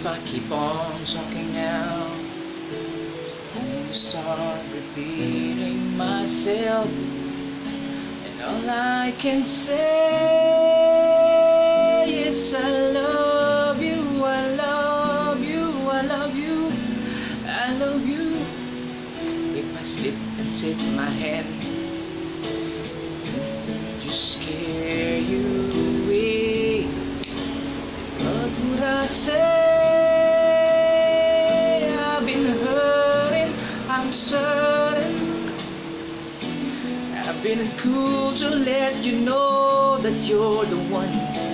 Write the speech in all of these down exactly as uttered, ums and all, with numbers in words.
I keep on talking now, I start repeating myself, and all I can say is I love you, I love you, I love you, I love you. If I slip and take my hand, just scare you away, what would I say? I've been hurting, I'm certain. I've been cool to let you know that you're the one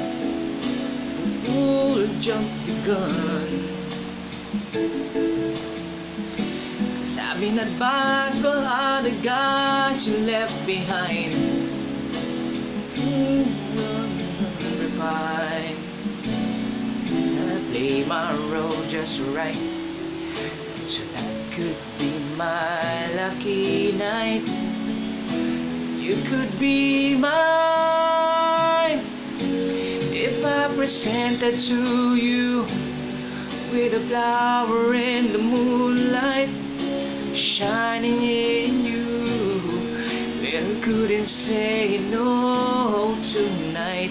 who'll jump the gun. Cause I've been advised by other guys you left behind. Repine. I play my role just right, so that could be my lucky night. You could be mine if I presented to you with a flower in the moonlight, shining in you. Well, couldn't say no tonight.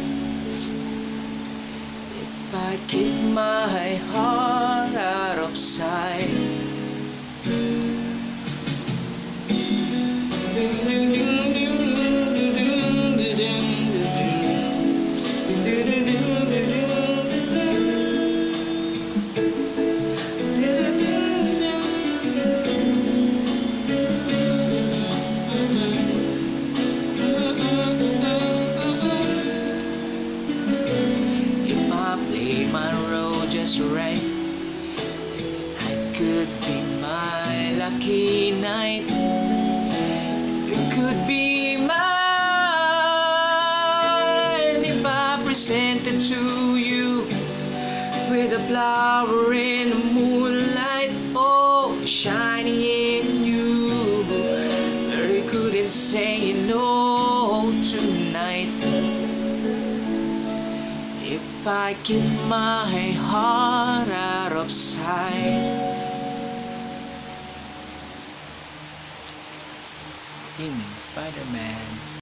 If I keep my heart out of sight. My role just right, it could be my lucky night. You could be mine if I presented to you with a flower in the moonlight, oh, shining in you. But you couldn't say no tonight. If I keep my heart out of sight. Singing Spider-Man.